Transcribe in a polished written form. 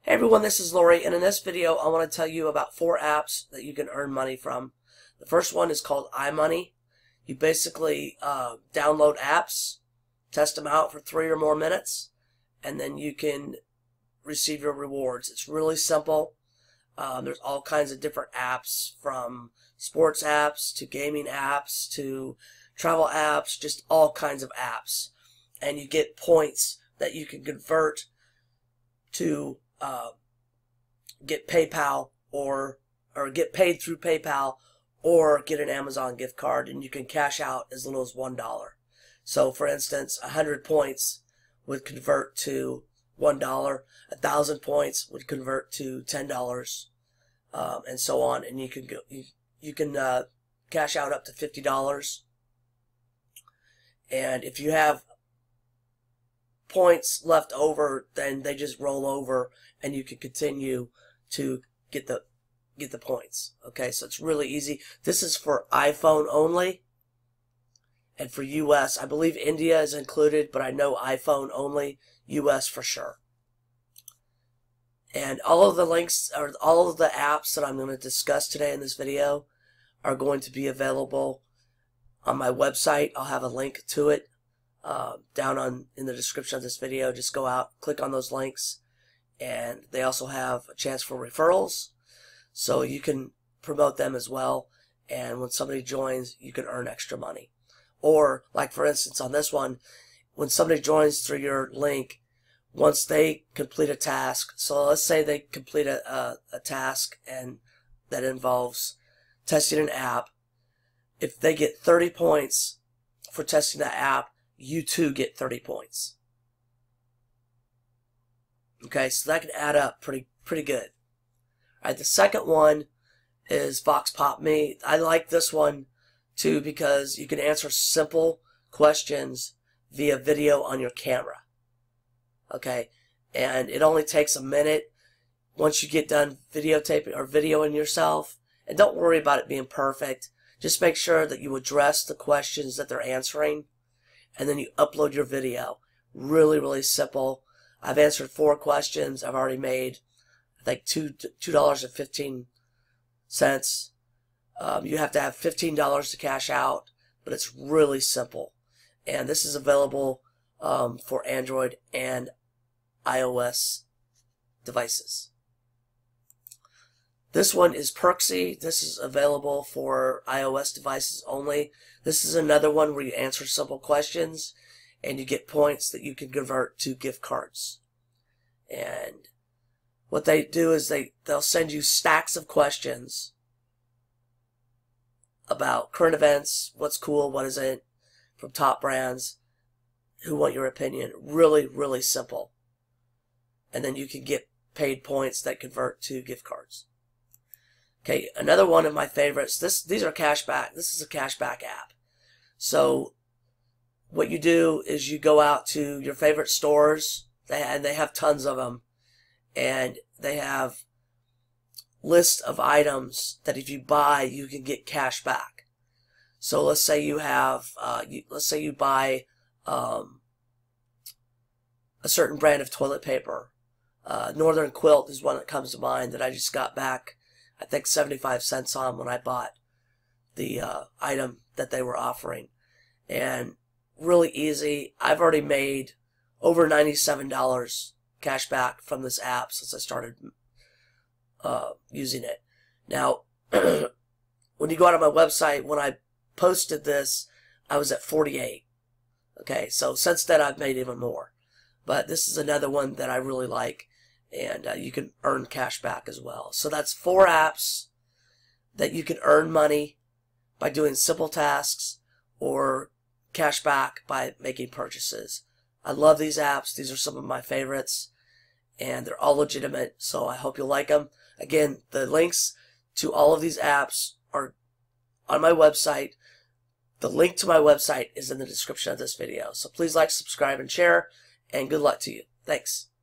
Hey everyone, this is Lori, and in this video I want to tell you about 4 apps that you can earn money from. The first one is called iMoney. You basically download apps, test them out for 3 or more minutes, and then you can receive your rewards. It's really simple. There's all kinds of different apps, from sports apps to gaming apps to travel apps, just all kinds of apps. And you get points that you can convert to get PayPal or get paid through PayPal, or get an Amazon gift card, and you can cash out as little as $1. So for instance, 100 points would convert to $1, 1,000 points would convert to $10, and so on. And you can cash out up to $50. And if you have points left over, then they just roll over and you can continue to get the points. Okay, so it's really easy. This is for iPhone only, and for US, I believe India is included, but I know iPhone only, US for sure. And all of the links, or all of the apps that I'm going to discuss today in this video, are going to be available on my website. I'll have a link to it down in the description of this video. Just go out, click on those links, and they also have a chance for referrals, so you can promote them as well, and when somebody joins you can earn extra money. Or like for instance on this one, when somebody joins through your link, once they complete a task, so let's say they complete a task and that involves testing an app, if they get 30 points for testing that app, you too get 30 points. Okay, so that can add up pretty good. Alright, the second one is Vox Pop Me. I like this one too because you can answer simple questions via video on your camera. Okay, and it only takes a minute once you get done videotaping or videoing yourself. And don't worry about it being perfect. Just make sure that you address the questions that they're answering, and then you upload your video. Really simple. I've answered 4 questions. I've already made, I think, $2.15. You have to have $15 to cash out, but it's really simple. And this is available for Android and iOS devices. This one is Perksy. This is available for iOS devices only. This is another one where you answer simple questions and you get points that you can convert to gift cards. And what they do is they'll send you stacks of questions about current events, what's cool, what isn't, from top brands who want your opinion. Really simple. And then you can get paid points that convert to gift cards. Okay, another one of my favorites. These are cashback. This is a cashback app. So what you do is you go out to your favorite stores, and they have tons of them, and they have lists of items that if you buy you can get cash back. So let's say you have let's say you buy a certain brand of toilet paper. Northern Quilt is one that comes to mind that I just got back, I think, 75 cents on when I bought the item that they were offering. And really easy. I've already made over $97 cash back from this app since I started using it. Now, when you go out on my website, when I posted this, I was at 48. Okay, so since then I've made even more. But this is another one that I really like, and you can earn cash back as well. So that's 4 apps that you can earn money by doing simple tasks or cash back by making purchases. I love these apps. These are some of my favorites, and they're all legitimate, so I hope you'll like them. Again, the links to all of these apps are on my website. The link to my website is in the description of this video. So please like, subscribe, and share, and good luck to you. Thanks.